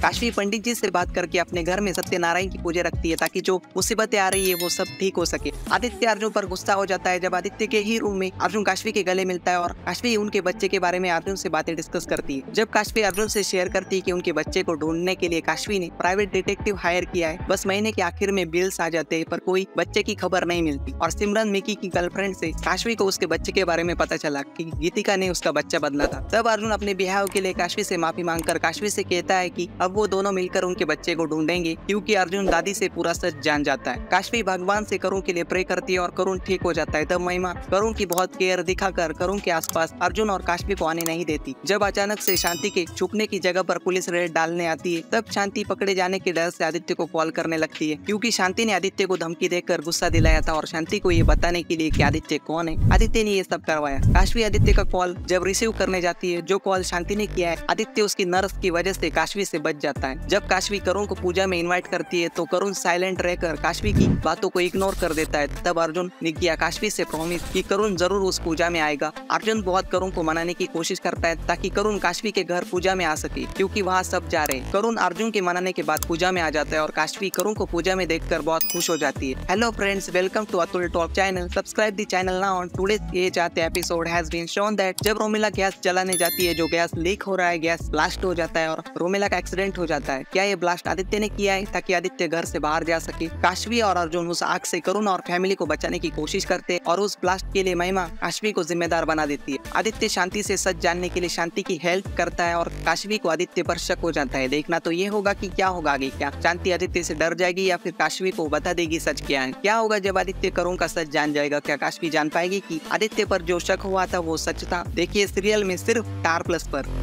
काशवी पंडित जी से बात करके अपने घर में सत्यनारायण की पूजा रखती है ताकि जो मुसीबतें आ रही है वो सब ठीक हो सके। आदित्य अर्जुन पर गुस्सा हो जाता है जब आदित्य के ही रूम में अर्जुन काशवी के गले मिलता है और काशवी उनके बच्चे के बारे में अर्जुन से बातें डिस्कस करती है। जब काशवी अर्जुन से शेयर करती है कि उनके बच्चे को ढूंढने के लिए काशवी ने प्राइवेट डिटेक्टिव हायर किया है, बस महीने के आखिर में बिल्स आ जाते हैं पर कोई बच्चे की खबर नहीं मिलती। और सिमरन मिकी की गर्लफ्रेंड से काशवी को उसके बच्चे के बारे में पता चला कि गीतिका ने उसका बच्चा बदला था। तब अर्जुन अपने बिहाव के लिए काशवी से माफी मांगकर काशवी से कहता है कि अब वो दोनों मिलकर उनके बच्चे को ढूंढेंगे, क्योंकि अर्जुन दादी से पूरा सच जान जाता है। काशवी भगवान से करुण के लिए प्रे करती है और करुण ठीक हो जाता है। तब महिमा करुण की बहुत केयर दिखाकर करुण के आसपास अर्जुन और काशवी को आने नहीं देती। जब अचानक से शांति के छुपने की जगह पर पुलिस रेड डालने आती है, तब शांति पकड़े जाने के डर से आदित्य को कॉल करने लगती है, क्योंकि शांति ने आदित्य को धमकी देकर गुस्सा दिलाया था और शांति को ये बताने के लिए कि आदित्य कौन है, आदित्य ने ये सब करवाया। काशवी आदित्य का कॉल जब रिसीव करने जाती है, जो कॉल शांति ने किया है, आदित्य उसकी नर्स की वजह से काशवी से बच जाता है। जब काशवी करुण को पूजा में इनवाइट करती है तो करुण साइलेंट रहकर काशवी की बातों को इग्नोर कर देता है। तब अर्जुन ने किया काशवी से प्रॉमिस कि करुण जरूर उस पूजा में आएगा। अर्जुन बहुत करुण को मनाने की कोशिश करता है ताकि करुण काशवी के घर पूजा में आ सके, क्योंकि वहाँ सब जा रहे हैं। करुण अर्जुन के मनाने के बाद पूजा में आ जाता है और काशवी करुण को पूजा में देखकर बहुत खुश हो जाती है। Hello friends, welcome to Atul talk channel. Subscribe the channel now. On today's ये चाहते episode has been shown that जब रोमिला गैस जलाने जाती है, जो गैस लीक हो रहा है, गैस ब्लास्ट हो जाता है और रोमिला का एक्सीडेंट हो जाता है। क्या ये ब्लास्ट आदित्य ने किया है ताकि आदित्य घर से बाहर जा सके? काशवी और अर्जुन उस आग से करुण और फैमिली को बचाने की कोशिश करते और उस ब्लास्ट के लिए महिमा काशवी को जिम्मेदार बना देती है। आदित्य शांति से सच जानने के लिए शांति की हेल्प करता है और काशवी को आदित्य पर शक हो जाता है। देखना तो ये होगा कि क्या होगा आगे। क्या शांति आदित्य से डर जाएगी या फिर काशवी को बता देगी सच क्या है? क्या होगा जब आदित्य करुण का सच जान जाएगा? क्या काशवी जान पाएगी कि आदित्य पर जो शक हुआ था वो सच था? देखिए सीरियल में सिर्फ स्टार प्लस पर।